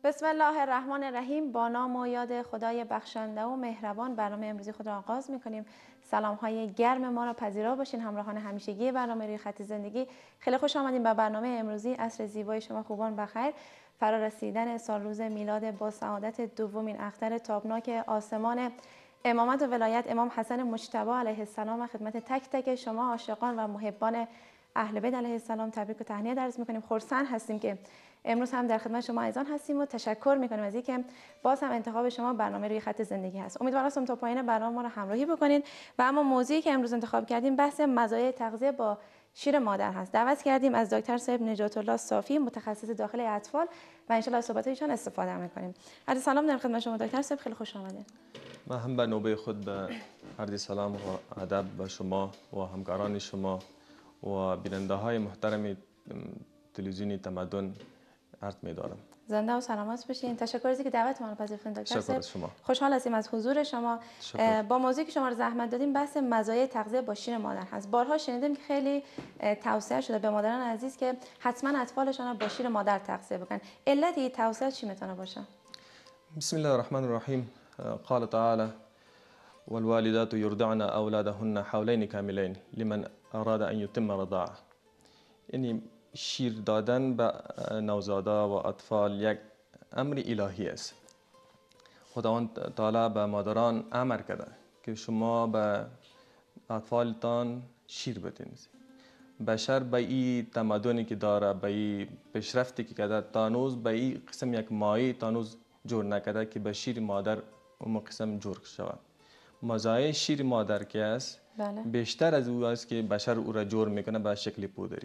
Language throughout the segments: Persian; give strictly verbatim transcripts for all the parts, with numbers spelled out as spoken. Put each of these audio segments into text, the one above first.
بسم الله الرحمن الرحیم. با نام و یاد خدای بخشنده و مهربان برنامه امروزی خود را آغاز می‌کنیم. سلام های گرم ما را پذیرا باشین. همراهان همیشگی برنامه روی خط زندگی، خیلی خوش آمدین به برنامه امروزی. عصر زیبای شما خوبان بخیر. فرا رسیدن سال روز میلاد با سعادت دومین اختر تابناک آسمان امامت و ولایت امام حسن مجتبی علیه السلام و خدمت تک تک شما عاشقان و محبان اهل بیت علیه السلام تبریک و تهنیت عرض می‌کنیم. خرسند هستیم که امروز هم در خدمت شما عزیزان هستیم و تشکر می‌کنیم از اینکه باز هم انتخاب شما برنامه روی خط زندگی هست. امیدوارم هستم تا پایان برنامه ما را همراهی بکنید. و اما موضوعی که امروز انتخاب کردیم بحث مزایای تغذیه با شیر مادر هست. دعوت کردیم از دکتر صاحب نجات الله صافی، متخصص داخل اطفال، و ان شاء الله از صحبت ایشان استفاده می‌کنیم. عرض سلام در خدمت شما دکتر صاحب، خیلی خوش آمدید. من هم به نوبه خود به عرض سلام و ادب به شما و همکاران شما و بیننده های محترم تلویزیونی تمدن عرض می‌دارم. زنده و سلامت باشین. تشکر از اینکه دعوت ما رو پذیرفتید دکتر صاحب. شما. خوشحال هستیم از حضور شما. شکر. با موضوعی که شما رو زحمت دادیم بحث مزایای تغذیه با شیر مادر هست. بارها شنیدیم که خیلی توصیه شده به مادران عزیز که حتما اطفالشان رو با شیر مادر تغذیه بکنن. علت این توصیه چی میتونه باشه؟ بسم الله الرحمن الرحیم. قال تعالی والوالدات يرضعن اولادهن حولين كاملين لمن اراد ان يتم رضاعه. یعنی شیر دادن به نوزادا و اطفال یک امر الهی است. خداوند تعالی به مادران امر کرده که شما به اطفالتان شیر بدین. بشر به این تمدنی که داره، به این پیشرفتی که کرده، تانوز به این قسم یک مایه تانوز جور نکرده که به شیر مادر اون قسم جور شود. مزایای شیر مادر که است بله. بیشتر از او است که بشر او را جور میکنه به شکل پودری.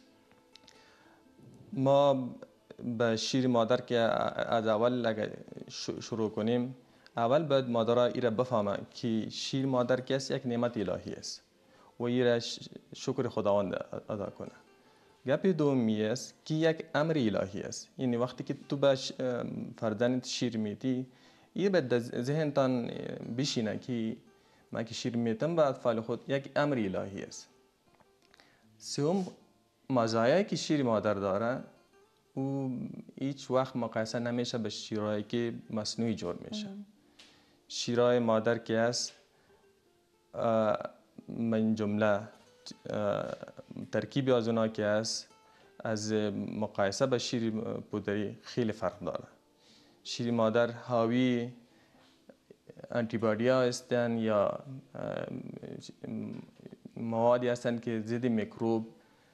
ما به شیر مادر که از اول اگر شروع کنیم، اول باید مادرها ای را بفهمه که شیر مادر که است یک نعمت الهی است و ای را شکر خداوند ادا کنه. گپ دومی است که یک امر الهی است. یعنی وقتی که تو به فرزندت شیر میدی، ای به ذهنتان بشینه که من که شیر میدم به اطفال خود یک امر الهی است. سوم مزایایی که شیر مادر داره، او هیچ وقت مقایسه نمیشه به شیرهایی که مصنوعی جور میشه. شیرهای مادر که است من جمله ترکیب از اونا که است از مقایسه به شیر پودری خیلی فرق داره. شیر مادر حاوی آنتی بادی ها هستند یا موادی هستند که ضد میکروب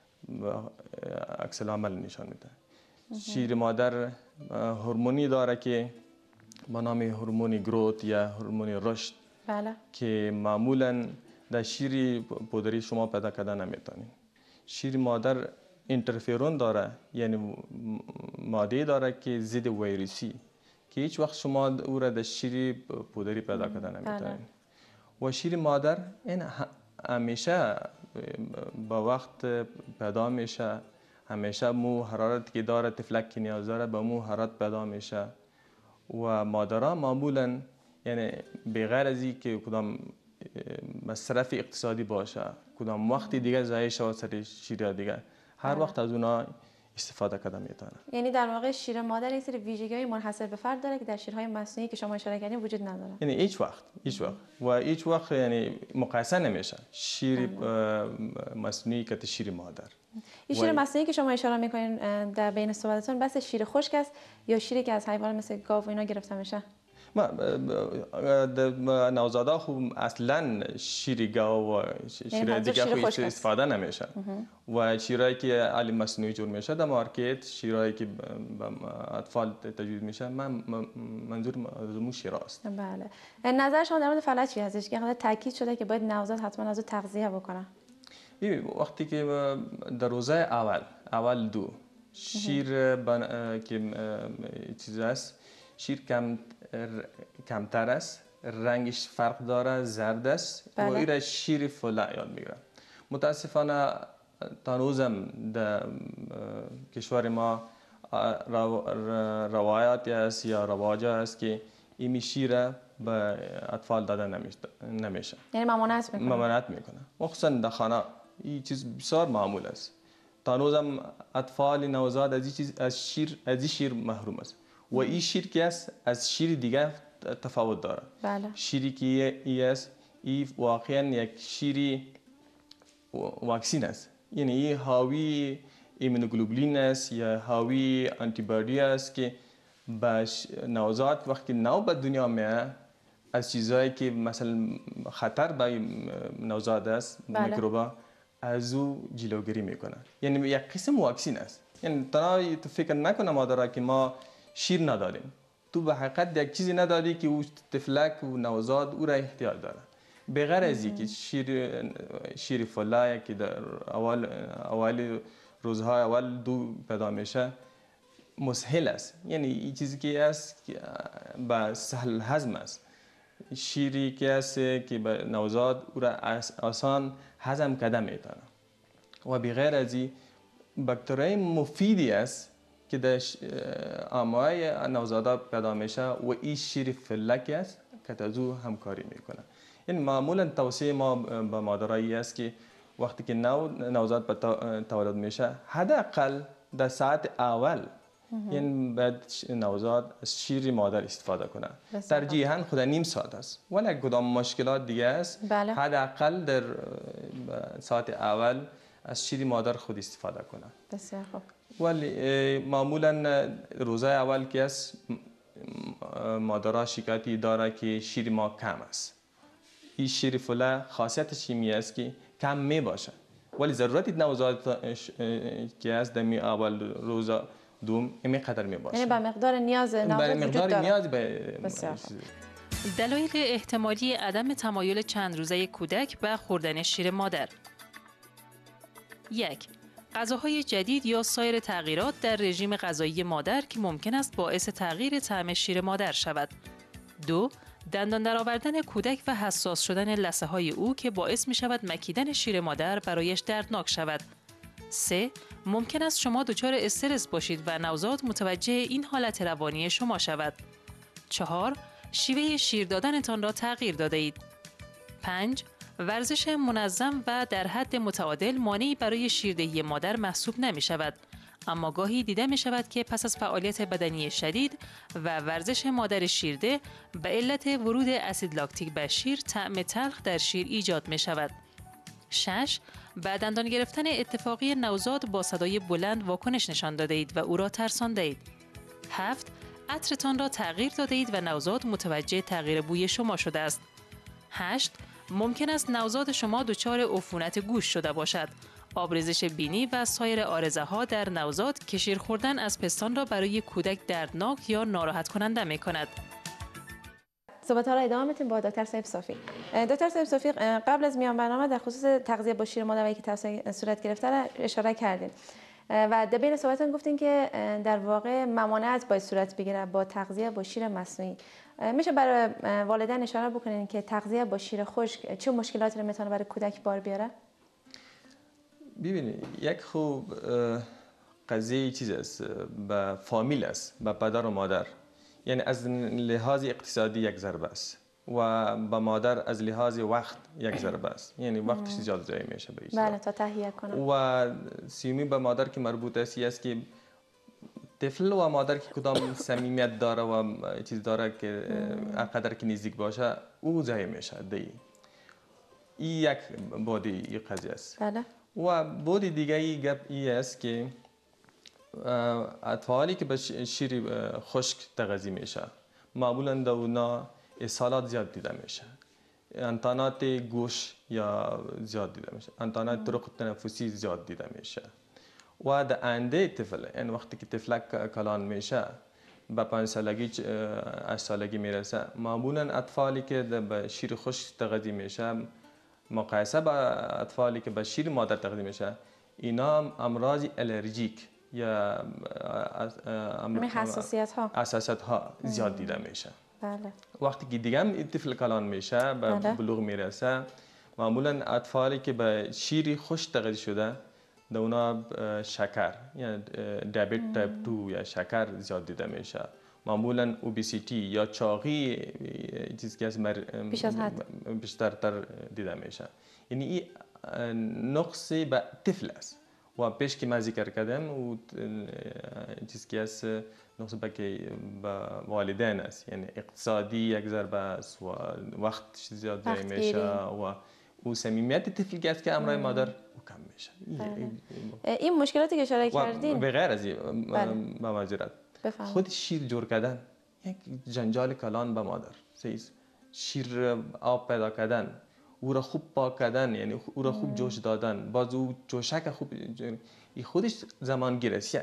عکس العمل نشان میده. شیر مادر هورمونی داره که به نام هورمون گروت یا هورمون رشد. بله. که معمولا در شیر پودری شما پیدا کردن نمیتونین. شیر مادر اینترفیرون داره، یعنی ماده داره که ضد ویروسی که هیچ وقت شما او را در شیر پودری پیدا کردن نمیتونین. و شیر مادر این همیشه با وقت پیدا میشه، همیشه مو حرارت که داره تفلک که نیاز داره به مو حرارت پیدا میشه و مادرها معمولا یعنی بغیر از این که کدام مصرف اقتصادی باشه، کدام وقتی دیگه ضایع شود سر شیر دیگه، هر وقت از اونا استفاده کرده میتونه. یعنی در واقع شیر مادر یک سری ویژگی‌های منحصر به فرد داره که در شیرهای مصنوعی که شما اشاره کردین وجود نداره. یعنی هیچ وقت هیچ وقت و هیچ وقت یعنی مقایسه نمیشه شیر مصنوعی که شیر مادر. این شیر مصنوعی که شما اشاره میکنین در بین صحبتتون بس شیر خشک است یا شیری که از حیوان مثل گاو و اینا گرفته میشه؟ ما نوزادا خوب اصلا شیر گاو و شیر دیگه خوب استفاده نمیشه و شیرایی که علی مصنوعی جور میشه در مارکت، شیرایی که اطفال تجویز میشه، من منظور از مو شیرا است. بله. نظر شما در مورد فلج چی هستش که تاکید شده که باید نوزاد حتما از تغذیه بکنه؟ وقتی که در روزه اول اول دو شیر بن... که چیز است، شیر کم کمتر است، رنگش فرق داره، زرد است. بله. و این شیر فلا یاد میگیره. متاسفانه تانوزم در کشور ما روایاتی است یا رواج است که این شیر به اطفال داده نمیشه. یعنی ممانعت میکنه. ممانعت میکنه. مخصوصا در خانه این چیز بسیار معمول است. تانوزم اطفال نوزاد از این چیز از شیر از این شیر محروم است. و این شیر که است از شیر دیگه تفاوت داره. بله. شیری که ای است این واقعا یک شیری واکسین است، یعنی این حاوی ایمونوگلوبولین است یا حاوی آنتیبادی است که باش نوزاد وقتی نو به دنیا میاد از چیزهایی که مثلا خطر به نوزاد است، بله. میکروبا از او جلوگیری میکنه. یعنی یک قسم واکسین است. یعنی تنها تو فکر نکنه مادرها که ما شیر ندادیم، تو به حقیقت یک چیزی ندادی که او طفلک و نوزاد او را احتیاج داره. بغیر از اینکه شیر شیر فولای که در اول اول روزهای اول دو پیدا میشه مسهل است، یعنی این چیزی که است که با سهل هضم است. شیری که است که به نوزاد او را آسان هضم کرده میتونه. و بغیر از این باکتریای مفیدی است که در آمای نوزادا پیدا میشه و این شیر فلک است که از او همکاری میکنه. یعنی معمولا توصیه ما به مادرایی است که وقتی که نو نوزاد به تولد میشه حداقل در ساعت اول یعنی بعد نوزاد از شیر مادر استفاده کنه. ترجیحاً خود نیم ساعت است. ولی کدام مشکلات دیگه است بله. حداقل در ساعت اول از شیر مادر خود استفاده کنه. بسیار خوب. ولی معمولا روزای اول که است مادرها شکایتی داره که شیر ما کم است. این شیر فوله خاصیتش می است که کم می باشه، ولی ضرورت نوزاد که است در می اول روزا دوم این قدر می باشه. یعنی به مقدار نیاز نوزاد وجود داره. مقدار نیاز به دلایل احتمالی عدم تمایل چند روزه کودک به خوردن شیر مادر: یک، غذاهای جدید یا سایر تغییرات در رژیم غذایی مادر که ممکن است باعث تغییر طعم شیر مادر شود. دو، دندان درآوردن کودک و حساس شدن لثه های او که باعث می شود مکیدن شیر مادر برایش دردناک شود. سه، ممکن است شما دچار استرس باشید و نوزاد متوجه این حالت روانی شما شود. چهار، شیوه شیر دادنتان را تغییر داده اید. پنج، ورزش منظم و در حد متعادل مانعی برای شیردهی مادر محسوب نمی شود، اما گاهی دیده می شود که پس از فعالیت بدنی شدید و ورزش مادر شیرده به علت ورود اسید لاکتیک به شیر طعم تلخ در شیر ایجاد می شود. شش، به دندان گرفتن اتفاقی نوزاد با صدای بلند واکنش نشان داده اید و او را ترسانده اید. هفت، عطرتان را تغییر داده اید و نوزاد متوجه تغییر بوی شما شده است. هشت، ممکن است نوزاد شما دچار عفونت گوش شده باشد. آبریزش بینی و سایر عارضه ها در نوزاد که شیر خوردن از پستان را برای کودک دردناک یا ناراحت کننده می کند. صحبت ها را ادامه میدیم با دکتر صاحب صافی. دکتر صاحب صافی، قبل از میان برنامه در خصوص تغذیه با شیر مادری که توسط صورت گرفته را اشاره کردین و در بین صحبتتون گفتین که در واقع ممانعت باید صورت بگیره با تغذیه با شیر مصنوعی. میشه برای والدین اشاره بکنین که تغذیه با شیر خشک چه مشکلاتی رو میتونه برای کودک بار بیاره؟ ببینید یک خوب قضیه چیز است، به فامیل است، به پدر و مادر. یعنی از لحاظ اقتصادی یک ضربه است و به مادر از لحاظ وقت یک ضربه است، یعنی وقتش زیاد ضایع میشه به این. بله، تا تهیه کنه. و سیومی به مادر که مربوط است است که طفل و مادر که کدام صمیمیت داره و چیز داره که اقدر که نزدیک باشه او ضایع میشه دی. این یک بودی این قضیه است. بله. و بودی دیگه ای گپ ای است که اطفالی که به شیر خشک تغذیه میشه معمولا در اونا اسهالات زیاد دیده میشه، انتانات گوش یا زیاد دیده میشه، انتانات طرق تنفسی زیاد دیده میشه و در آینده طفل، یعنی وقتی که طفلک کلان میشه به پنج سالگی هشت سالگی میرسه، معمولا اطفالی که به شیر خشک تغذیه میشه مقایسه با اطفالی که به شیر مادر تغذیه میشه اینا امراض الرژیک یا حساسیت ها حساسیت ها زیاد دیده میشه. بله. وقتی که دیگه هم طفل کلان میشه به بله. بلوغ میرسه معمولا اطفالی که به شیر خشک تغذیه شده در اونا شکر یعنی دیابت تایپ دو یا شکر زیاد دیده میشه، معمولا اوبیسیتی یا چاقی چیزی که از بیش از حد بیشتر تر دیده میشه. یعنی این نقص به طفل است و پیش که من ذکر کردم و چیزی که است نسبت که با والدین است، یعنی اقتصادی یک ضربه است و وقت زیاد ضایع میشه و او صمیمیت طفل که است که امرای مادر او کم میشه. بله. این مشکلاتی که اشاره کردین به غیر از این با معذرت خود شیر جور کردن یک جنجال کلان به مادر سیز شیر آب پیدا کردن، او را خوب پاک کردن، یعنی او را خوب جوش دادن، باز او جوشک خوب این خودش زمان گیر است. یک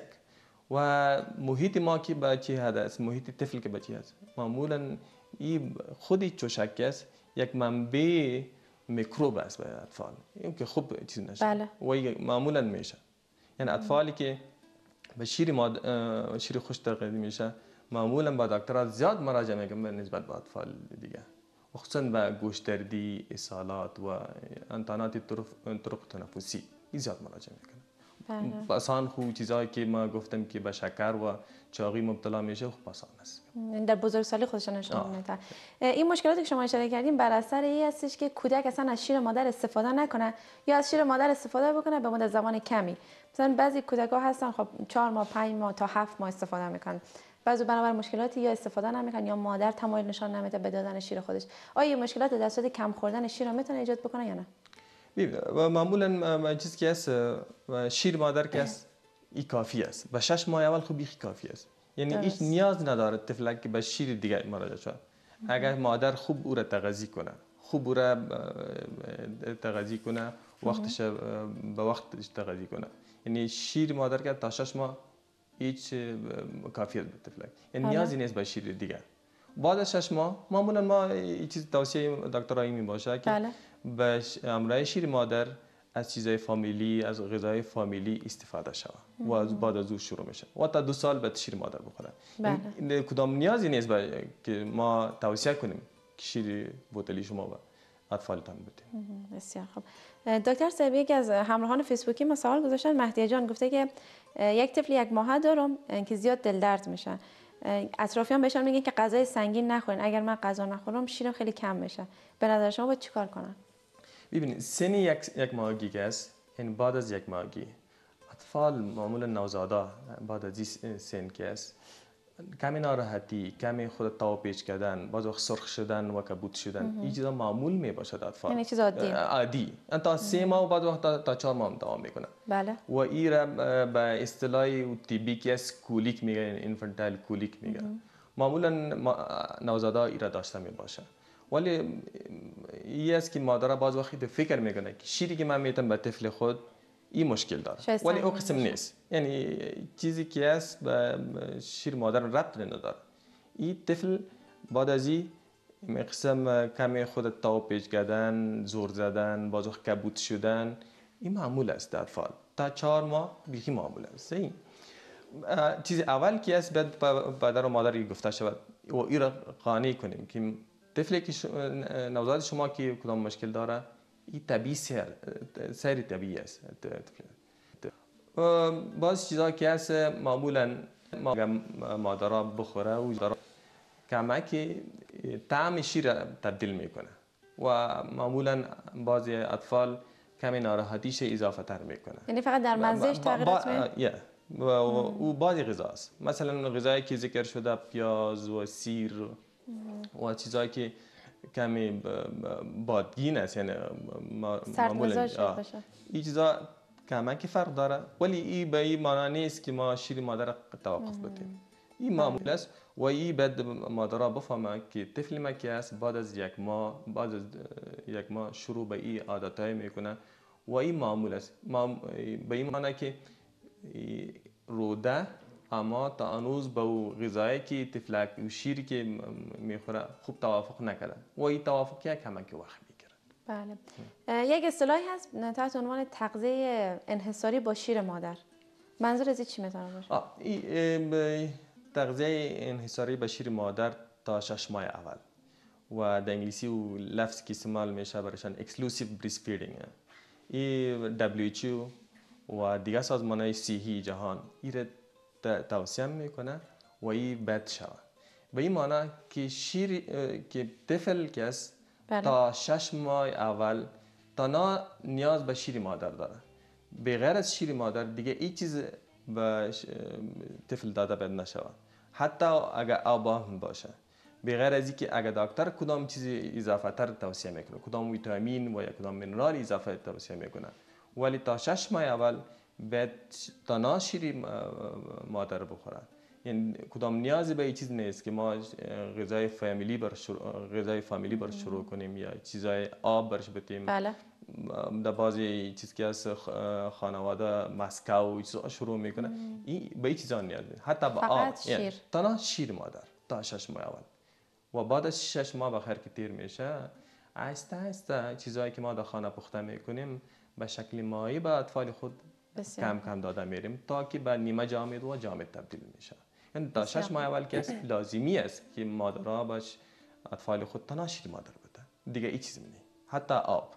و محیط ما که با چی هست، محیط طفل که با چی هست، معمولا این خودی جوشک است یک منبع میکروب است برای اطفال، این که خوب چیز نشه. بله. و معمولا میشه، یعنی اطفالی که به شیر ماد شیر خوش تغذیه میشه معمولا با دکترها زیاد مراجعه میکنن نسبت به اطفال دیگه، خصوصا به گوشتردی، اسهالات و انتانات طرق طرق تنفسی زیاد مراجعه میکنن. بله. آسان خوب چیزایی که ما گفتم که به شکر و چاقی مبتلا میشه خوب آسان است. در بزرگسالی خودشان نشون میده. این مشکلاتی که شما اشاره کردیم بر اثر این هستش که کودک اصلا از شیر مادر استفاده نکنه یا از شیر مادر استفاده بکنه به مدت زمان کمی. مثلا بعضی کودک‌ها هستن خب چهار ماه، پنج ماه تا هفت ماه استفاده میکنن. بعضی بنابر مشکلاتی یا استفاده نمیکنن یا مادر تمایل نشان نمیده به دادن شیر خودش. آیا مشکلات در صورت کم خوردن شیر میتونه ایجاد بکنه یا نه؟ و معمولا چیزی که است شیر مادر که است این کافی است. به شش ماه اول خوب بیخی کافی است. یعنی هیچ نیاز نداره طفلک که به شیر دیگه مراجعه شود. اگر مادر خوب او را تغذیه کنه، خوب او را تغذیه کنه، وقتش به وقتش تغذیه کنه، یعنی شیر مادر که تا شش ماه هیچ کافی است به طفلک. یعنی نیازی نیست به شیر دیگه. بعد از شش ماه معمولا ما این چیز توصیه دکترایی می باشه که بله. به امرای شیر مادر از چیزای فامیلی، از غذای فامیلی استفاده شود و از بعد از او شروع میشه و تا دو سال بعد شیر مادر بخوره. بله. کدام نیازی نیست که ما توصیه کنیم که شیر بوتلی شما به اطفالتان بدید. بسیار خوب. دکتر صاحب یکی از همراهان فیسبوکی ما سوال گذاشتن، مهدی جان گفته که یک طفل یک ماهه دارم که زیاد دل درد میشه. اطرافیان بهشون میگن که غذای سنگین نخورین، اگر من غذا نخورم شیرم خیلی کم میشه. به نظر شما باید چیکار کنن؟ ببینید سن یک یک ماهگی که است، یعنی بعد از یک ماهگی اطفال معمولا نوزادا بعد از این سن که است کمی ناراحتی، کمی خود تاو پیچ کردن، بعض وقت سرخ شدن و کبود شدن، این چیزا معمول می باشد اطفال. یعنی چیز عادی. عادی. تا سه ماه و بعد وقت تا چهار ماه دوام میکنه. بله. و این را به اصطلاح طبی که است کولیک میگن، اینفانتایل کولیک میگن. معمولا نوزادا این را داشته می باشه. ولی این است که مادر بعض وقت فکر میکنه که شیری که من میتم به طفل خود این مشکل داره، ولی او قسم نیست. یعنی چیزی که است به شیر مادر ربط نداره. این طفل بعد از این قسم کمی خود تاو پیچ کردن، زور زدن، بعض وقت کبود شدن، این معمول است در اطفال. تا چهار ماه بیخی معمول است. این چیز اول که است بعد پدر و مادر گفته شود و این را قانع کنیم که طفلی که نوزاد شما که کدام مشکل داره این طبیعی سیر سیر طبیعی است. باز چیزا که هست معمولا مادرها بخوره و کمک طعم شیر تبدیل میکنه و معمولا بعضی اطفال کمی ناراحتیش اضافه تر میکنه. یعنی فقط در مزهش تغییرات میاد؟ و او بعضی غذا است، مثلا غذایی که ذکر شده پیاز و سیر و چیزایی که کمی بادگین است، یعنی معمولا این چیزا کمکی فرق داره، ولی این به این معنی نیست که ما شیر مادر توقف بدیم. این معمول است و این بعد مادرها بفهمه که طفل ما که است بعد از یک ماه بعد از یک ماه شروع به این عادتهای میکنه و این معمول است. به این معنی که روده اما تا هنوز با غذایی که طفلک و شیری که میخوره خوب توافق نکردن و این توافق یک کمک وقت میگیره. بله. یک اصطلاحی هست تحت عنوان تغذیه انحصاری با شیر مادر. منظور از این چی میتونه باشه؟ این تغذیه انحصاری با شیر مادر تا شش ماه اول و در انگلیسی و لفظ که استعمال میشه برایشان اکسکلوسیو بریست فیدینگ. این دبلیو اچ او و دیگه سازمان‌های صحی جهان این توصیه میکنه و این بد شود. به این معنی که شیر که طفل که است تا شش ماه اول تا نیاز به شیر مادر داره. به غیر از شیر مادر دیگه هیچ چیز به طفل داده باید نشود، حتی اگر آب هم باشه. به غیر از اینکه اگر دکتر کدام چیزی اضافه تر توصیه میکنه، کدام ویتامین و یا کدام منرال اضافه توصیه میکنه، ولی تا شش ماه اول باید تنها شیر مادر بخوره. یعنی کدام نیازی به این چیز نیست که ما غذای فامیلی بر شروع غذای فامیلی بر شروع کنیم یا چیزای آب برش بتیم. بله. در بعضی چیز که از خانواده مسکو شروع میکنه، این به این چیزا نیاز نیست، حتی به آب. شیر. یعنی تنها شیر مادر تا شش ماه اول و بعد از شش ماه بخیر که تیر میشه، آهسته آهسته چیزایی که ما در خانه پخته میکنیم به شکل مایع به اطفال خود بسیار. کم کم داده میریم تا که به نیمه جامد و جامد تبدیل میشه. یعنی تا شش ماه اول که لازمی است که مادرها باش اطفال خود تنها شیر مادر بده، دیگه هیچ چیز نمیده، حتی آب.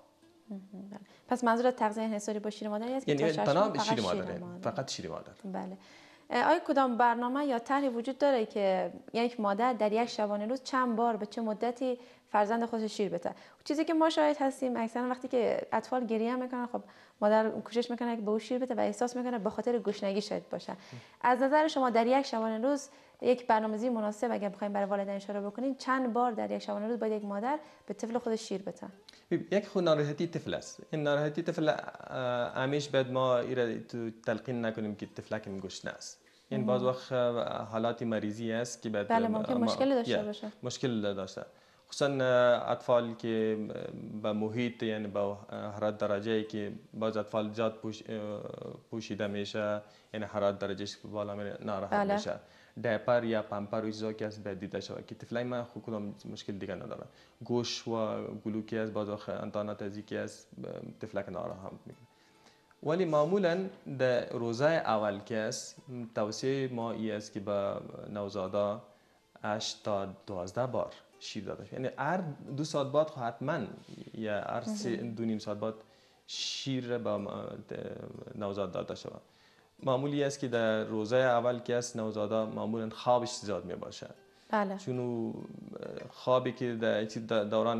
پس منظور تغذیه انحصاری با شیر مادری است که یعنی تا شش تنها ماه شیر مادر، فقط شیر مادر. بله. آیا کدام برنامه یا طرحی وجود داره که یک مادر در یک شبانه روز چند بار به چه مدتی فرزند خودش شیر بده؟ چیزی که ما شاهد هستیم اکثرا وقتی که اطفال گریه میکنن، خب مادر کوشش میکنه که به او شیر بده و احساس میکنه به خاطر گشنگی شاید باشه. از نظر شما در یک شبانه روز یک برنامه‌ریزی مناسب اگر بخوایم برای والدین اشاره بکنیم، چند بار در یک شبانه روز باید یک مادر به طفل خودش شیر بده؟ یک خود ناراحتی طفل است. این ناراحتی طفل همیشه بعد ما ایره تو تلقین نکنیم که طفلک گشنه است. این باز وقت حالاتی مریضی است که بعد بله ممکن مشکل داشته باشه. مشکل داشته. خصوصا اطفال که به محیط یعنی با حرارت درجه‌ای که باز اطفال زیاد پوش پوشیده میشه، یعنی حرارت درجهش بالا میره ناراحت بله. میشه. دایپر یا پامپر و چیزا که از بعد دیده شده که طفلای ما خود کدام مشکل دیگه نداره. گوش و گلوکی از باز وقت انتانات از اینکه از طفلک ناراحت میکنه. ولی معمولا در روزه اول که است توصیه ما ای است که به نوزادا هشت تا دوازده بار شیر داده شد. یعنی هر دو ساعت بعد حتما یا هر دو نیم ساعت بعد شیر به نوزاد داده شود. معمولی است که در روزه اول که است نوزادا معمولا خوابش زیاد می باشه. بله. چون خوابی که در دوران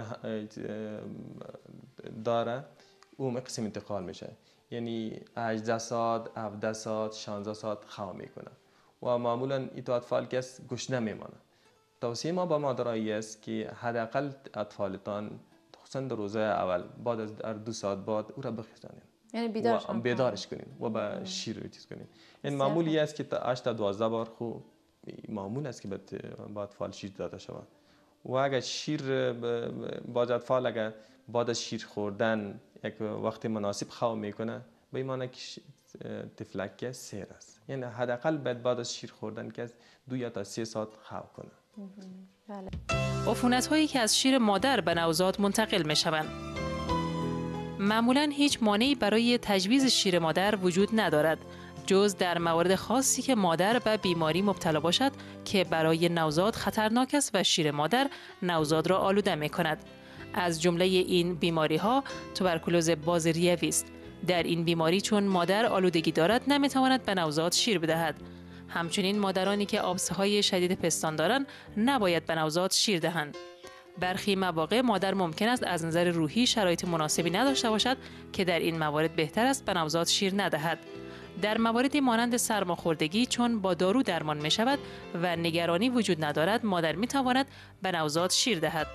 داره اون قسم انتقال میشه. یعنی هجده ساعت، هفده ساعت، شانزده ساعت خواب میکنه و معمولا این تو اطفال که است گشنه میمانه. توصیه ما با مادرایی است که حداقل اطفالتان خصوصا در روزه اول بعد از دو ساعت بعد او را بخیزانید، یعنی بیدارش و بیدارش کنید و با شیر چیز کنید. این معمولی است که تا هشت تا دوازده بار خوب معمول است که با اطفال شیر داده شود. و اگر شیر بعض اطفال اگر بعد از شیر خوردن یک وقت مناسب خواب میکنه، به این معنی که طفلک که سیر است. یعنی حداقل بعد بعد از شیر خوردن که دو یا تا سه ساعت خواب کنه. بله. عفونت هایی که از شیر مادر به نوزاد منتقل می شوند. معمولاً هیچ مانعی برای تجویز شیر مادر وجود ندارد، جز در موارد خاصی که مادر به بیماری مبتلا باشد که برای نوزاد خطرناک است و شیر مادر نوزاد را آلوده می کند. از جمله این بیماری ها توبرکولوز بازریوی است. در این بیماری چون مادر آلودگی دارد نمی تواند به نوزاد شیر بدهد. همچنین مادرانی که آبسه‌های شدید پستان دارند نباید به نوزاد شیر دهند. برخی مواقع مادر ممکن است از نظر روحی شرایط مناسبی نداشته باشد که در این موارد بهتر است به نوزاد شیر ندهد. در مواردی مانند سرماخوردگی چون با دارو درمان می شود و نگرانی وجود ندارد، مادر می تواند به نوزاد شیر دهد.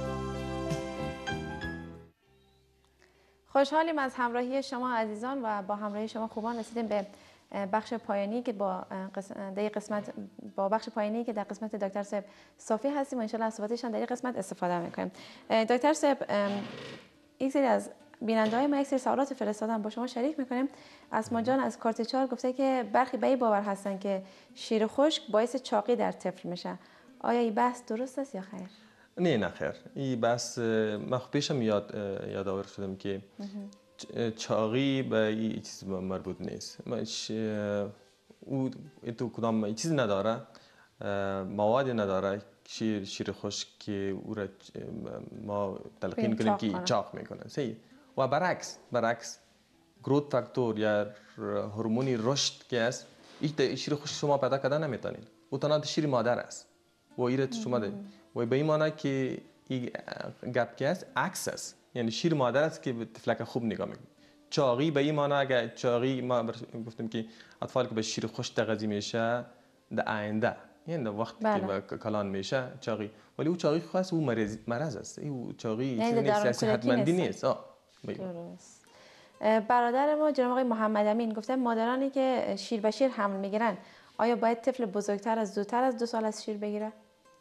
خوشحالیم از همراهی شما عزیزان و با همراهی شما خوبان رسیدیم به بخش پایانی که با در قسمت با بخش پایانی که در قسمت دکتر صاحب صافی هستیم و ان شاء الله از صحبتشان در این قسمت استفاده میکنیم. دکتر صاحب، یک سری از بیننده‌های ما یک سری سوالات فرستادن با شما شریک میکنیم. اسما جان از کارت چهار گفته که برخی به این باور هستن که شیر خشک باعث چاقی در طفل میشه. آیا این بحث درست است یا خیر؟ نه نه خیر. این بحث من پیشم یاد یادآور شدم که چاقی به این چیز مربوط نیست. او تو کدام چیز نداره، مواد نداره شیر شیر خشک که او را ما تلقین کنیم که چاق میکنه. صحیح. و برعکس برعکس گروت فاکتور یا هورمونی رشد که است، این شیر خشک شما پیدا کردن نمیتونید. او تنها شیر مادر است و ایرت شما دارید. و به این معنی که این گپ که است عکس است. یعنی شیر مادر است که طفلک خوب نگاه میکنه. چاقی به این معنی اگر چاقی ما گفتیم که اطفال که به شیر خوش تغذیه میشه در آینده یعنی در وقتی بله. که کلان میشه چاقی ولی او چاقی خاص او مرض مرض است او چاقی چیزی نیست صحتمندی نیست. درست. برادر ما جناب آقای محمد امین گفته مادرانی که شیر به شیر حمل میگیرن آیا باید طفل بزرگتر از زودتر از دو سال از شیر بگیره؟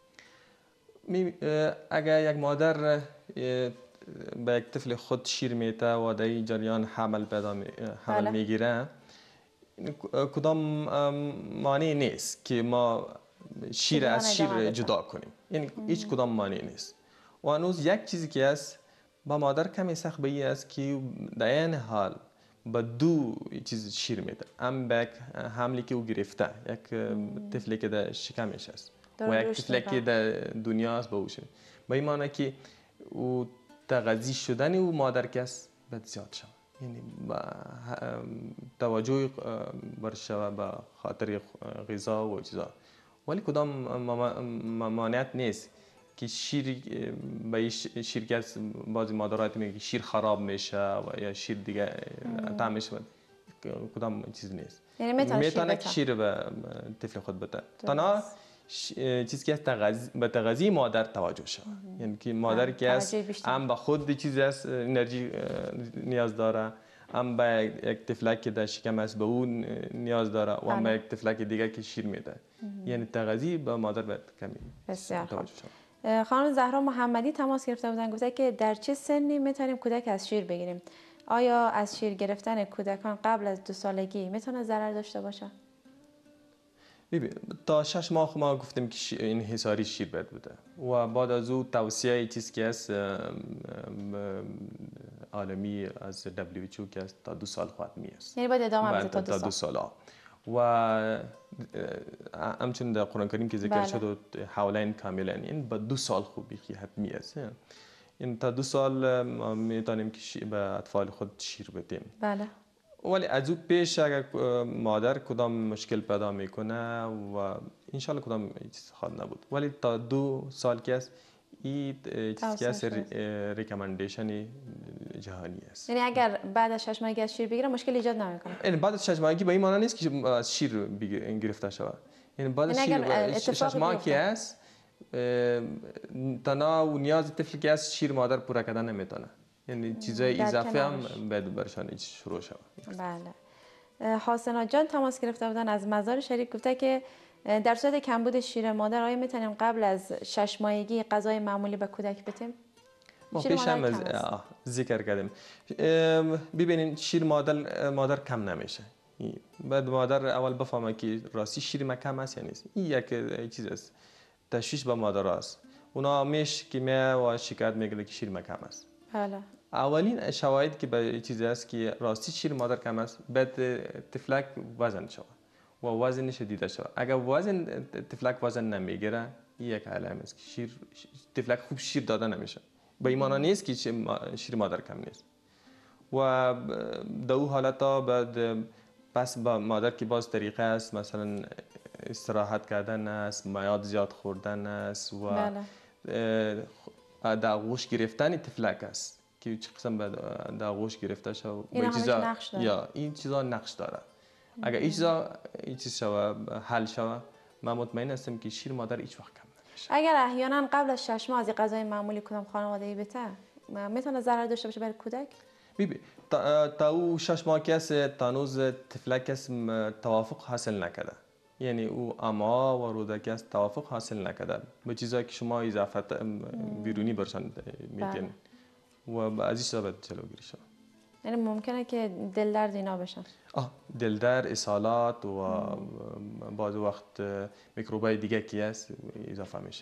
اگر یک مادر به یک طفل خود شیر میته و در این جریان حمل پیدا می حمل بله. میگیره کدام مانع نیست که ما شیر از شیر جدا کنیم یعنی هیچ کدام مانع نیست و هنوز یک چیزی که است با مادر کمی سخت به این است که در این حال با دو چیز شیر میده هم به حملی که او گرفته یک طفلی که در شکمش است و یک طفلی که در دنیا است به او شد به این معنی که او تغذیه شدن او مادر که است باید زیاد شد یعنی توجه برشوه به خاطر غذا و چیزا ولی کدام ممانعت نیست که شیر به شیر که از بعضی مادرات میگه که شیر خراب میشه و یا شیر دیگه طعمش کدام چیز نیست یعنی میتونه که شیر به طفل خود بده تنها چیزی که تغذیه به تغذیه مادر توجه شود یعنی که مادر که است هم به خود چیزی است انرژی نیاز داره هم به یک طفلک که در شکم است به اون نیاز داره و هم به یک طفلک دیگه که شیر میده یعنی تغذیه به مادر باید کمی توجه شود. خانم زهرا محمدی تماس گرفته بودن گفته که در چه سنی میتونیم کودک از شیر بگیریم؟ آیا از شیر گرفتن کودکان قبل از دو سالگی میتونه ضرر داشته باشه؟ ببین تا شش ماه ما گفتیم که این حساری شیر باید بده و بعد از او توصیه چیزی که است عالمی از دبلیو اچ او که است تا دو سال خاتمی است یعنی باید ادامه بده تا دو سال, تا دو سال و همچنین در قرآن کریم که ذکر بله. شد حولین کاملین این با دو سال خوبی حتمی است این تا دو سال ما میتونیم که به اطفال خود شیر بدیم بله ولی از او پیش اگر مادر کدام مشکل پیدا میکنه و انشالله کدام چیز خواهد نبود ولی تا دو سال که است این چیزی که است ریکامندیشن جهانی است یعنی اگر بعد از شش ماهگی از شیر بگیره مشکل ایجاد نمیکنه یعنی بعد از شش ماهگی به این معنی نیست که از شیر گرفته شود یعنی بعد از شیر شش ماه که است تنها و نیاز طفل که است شیر مادر پورا کردن نمیتونه یعنی چیزای اضافه هم باید برشان شروع شود. بله. حسنا جان تماس گرفته بودن از مزار شریف گفته که در صورت کمبود شیر مادر آیا میتونیم قبل از شش ماهگی غذای معمولی به کودک بدیم؟ ما پیش هم از ذکر کردیم ببینید شیر مادر مادر کم نمیشه بعد مادر اول بفهمه که راستی شیر ما کم است یا نیست این یک چیز است تشویش به مادر است اونا همیشه که می و شکایت میگه که شیر ما کم است بله اولین شواهد که به چیزی است که راستی شیر مادر کم است بعد طفلک وزن شود و وزنش دیده شود اگر وزن طفلک وزن نمیگیره این یک علامت است که شیر طفلک خوب شیر داده نمیشه به این معنی نیست که شیر مادر کم نیست و در اون حالتا بعد پس با مادر که باز طریقه است مثلا استراحت کردن است مایعات زیاد خوردن است و بله. در آغوش گرفتن طفلک است که چه قسم در آغوش گرفته شود این چیزا یا این چیزا نقش داره اگر این چیزا این چیز شود حل شود من مطمئن هستم که شیر مادر هیچ وقت کم نمیشه اگر احیانا قبل از شش ماه از غذای معمولی کدام خانواده‌ای بته میتونه ضرر داشته باشه برای کودک ببین تا, تا او شش ماه که است تانوز طفلک است توافق حاصل نکرده یعنی او اما و رودکی است توافق حاصل نکرده به چیزایی که شما اضافه بیرونی برشان میگن و از این سبب جلوگیری شود یعنی ممکنه که دل درد اینا بشن آه دل درد اسهالات و بعض وقت میکروبای دیگه کی است اضافه میشه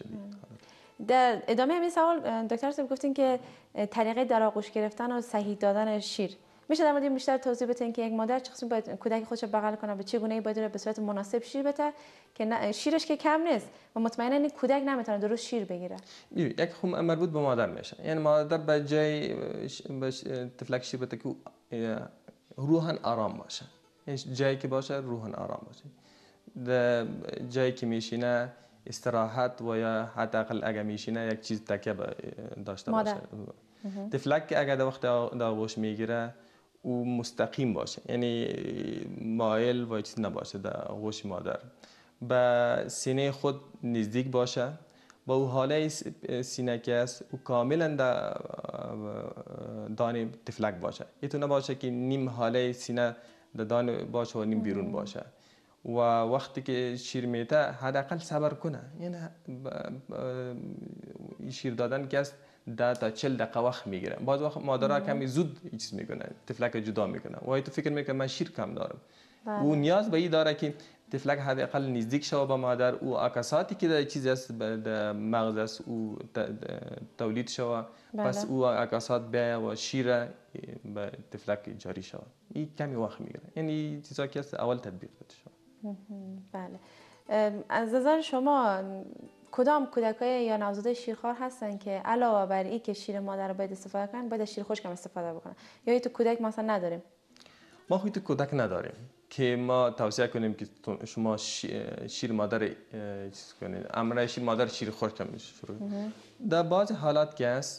در ادامه همین سوال دکتر صاحب گفتین که طریقه در آغوش گرفتن و صحیح دادن شیر میشه در مورد بیشتر توضیح بدین که یک مادر چه قسمی باید کودک خودش بغل کنه به چه گونه‌ای باید به صورت مناسب شیر بده که شیرش که کم نیست و مطمئنا این کودک نمیتونه درست شیر بگیره یک خم مربوط به مادر میشه یعنی مادر به جای طفلک شیر بده که روحاً آرام باشه یعنی جایی که باشه روحاً آرام باشه در جایی که میشینه استراحت و یا حداقل اگر میشینه یک چیز تکیه داشته باشه طفلک که اگر در وقت در آغوش میگیره او مستقیم باشه، یعنی مایل و چیز نباشه در آغوش مادر، به سینه خود نزدیک باشه، با او حاله سینه که است او کاملا در دان تفلک باشه. اینطور نباشه که نیم حاله سینه در دان باشه و نیم بیرون باشه. و وقتی که شیر میته حداقل صبر کنه، یعنی شیر دادن که است ده تا چل دقیقه وقت میگیره. بعض وقت مادرها کمی زود چیز میکنه، تفلک جدا میکنه و تو فکر میکنه من شیر کم دارم. او نیاز به این داره که تفلک حداقل نزدیک شود به مادر، او عکساتی که در چیز است در مغز است او تولید شود، پس او عکسات بیاید و شیر به تفلک جاری شود. این کمی وقت میگیره، یعنی چیزا که است اول تطبیق بده شود. بله. از نظر شما کدام کودکای یا نوزاد شیرخوار هستن که علاوه بر این که شیر مادر رو باید استفاده کنن باید شیر خشک هم استفاده بکنن، یا این تو کودک مثلا نداریم؟ ما خودی کودک نداریم که ما توصیه کنیم که شما شیر مادر چیز کنید، امر شیر مادر شیر خشک هم شروع. در بعض حالات که است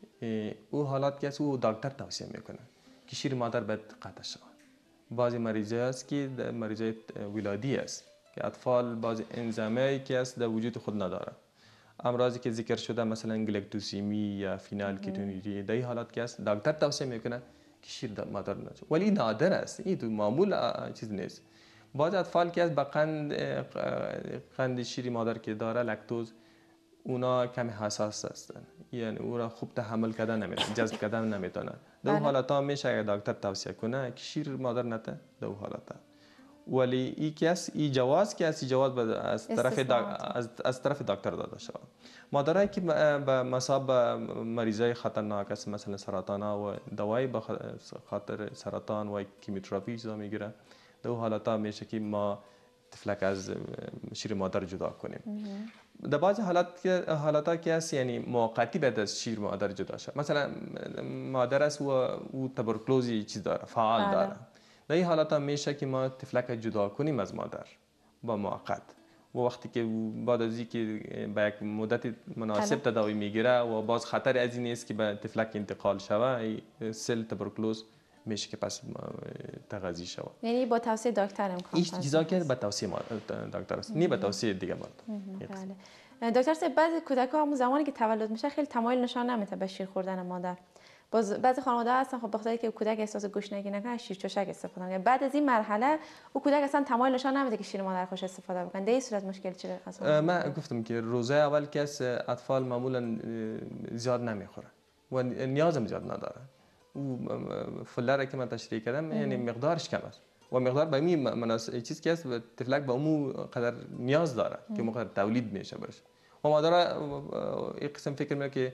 او حالات که است او دکتر توصیه میکنه که شیر مادر باید قطع شود. بعضی مریضای است که مریضای ولادی است که اطفال بعضی انزیمایی که است در وجود خود نداره. امراضی که ذکر شده مثلا گلکتوسیمی یا فینال کیتونوری، در این حالات که است دکتر توصیه میکنه که شیر مادر نشه، ولی نادر است، این تو معمول چیز نیست. بعض اطفال که است با قند قند شیر مادر که داره لاکتوز، اونا کمی حساس هستن، یعنی او را خوب تحمل کردن نمیتونه، جذب کردن نمیتونه. در اون حالت ها میشه اگر دکتر توصیه کنه که شیر مادر نته در اون حالت ها. ولی ای که است ای جواز که است ای جواز از طرف از, از طرف دکتر داده شود. مادرایی که به مصاب مریضای خطرناک است مثلا سرطان ها و دوایی به خاطر سرطان و کیموتراپی چیزا میگیره، در اون حالت ها میشه که ما تفلک از شیر مادر جدا کنیم. در بعض حالات که حالات ها که است یعنی موقتی بعد از شیر مادر جدا شد، مثلا مادر است و او تبرکلوزی چیز داره فعال داره، در این حالات ها میشه که ما تفلک جدا کنیم از مادر با موقت و وقتی که بعد از اینکه به یک مدت مناسب تداوی میگیره و باز خطر از این نیست که به تفلک انتقال شود، سل تبرکلوز میشه که پس تغذیه شود. یعنی با توصیه دکتر امکان این چیزا که با توصیه دکتر است، نه با توصیه دیگه مرد. بله. دکتر صاحب بعضی کودک‌ها همون زمانی که تولد میشه خیلی تمایل نشان نمیده به شیر خوردن مادر. باز بعضی خانواده هستن خب بخاطر که کودک احساس گشنگی نکنه شیر چشک استفاده میکنه، بعد از این مرحله او کودک اصلا تمایل نشان نمیده که شیر مادر خوش استفاده بکنه. در این صورت مشکل چیه؟ من گفتم که روزه اول که اطفال معمولا زیاد نمیخورن و نیازم زیاد نداره. او فلره که من تشریح کردم یعنی مقدارش کم است و مقدار به می مناسب چیز که است تفلک به اون قدر نیاز داره که اون قدر تولید میشه باشه. و مادر این قسم فکر میکنه که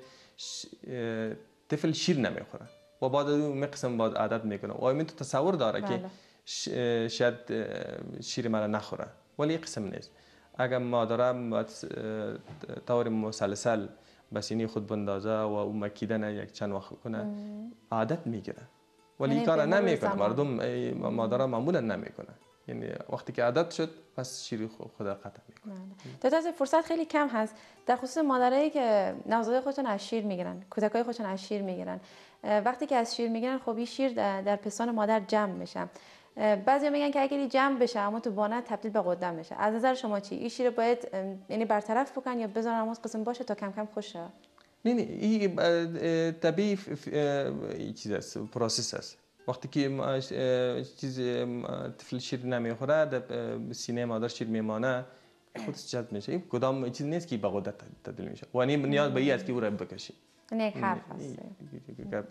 طفل شیر نمیخوره و بعد اون قسم بعد عادت میکنه و این تو تصور داره که شاید شیر مرا نخوره، ولی قسم نیست. اگر مادر طور مسلسل بسینی خود بندازه و اون مکیدن یک چند وقت کنه عادت میگیره، ولی این کار نمیکنه. مردم مادرها معمولا نمیکنه، یعنی وقتی که عادت شد پس شیر خود قطع میکنه. دکتر فرصت خیلی کم هست در خصوص مادرایی که نوزادای خودشون از شیر میگیرن، کودکای خودشون از شیر میگیرن. وقتی که از شیر میگیرن خب این شیر در پستان مادر جمع میشه. بعضیا میگن که اگه جمع بشه اما تو بانه تبدیل به قدم بشه. از نظر شما چی؟ این شیر باید یعنی برطرف بکن یا بذارن اون قسم باشه تا کم کم خوش شه؟ نه نه این طبیعی چیز است، پروسس است. وقتی که چیز طفل شیر نمیخوره در سینه مادر شیر میمانه خودش جذب میشه. این کدام چیز نیست که به قدرت تبدیل میشه و نیاز به این است که او را بکشی. نه حرف هست.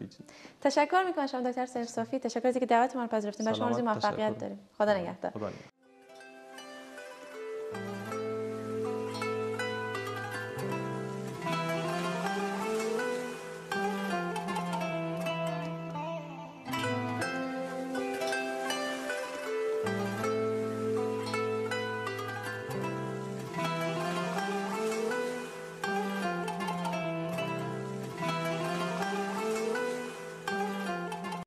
تشکر میکنم شما دکتر سرصافی، تشکر از اینکه دعوت ما رو پذیرفتین. به شما آرزوی موفقیت داریم. خدا نگهدار.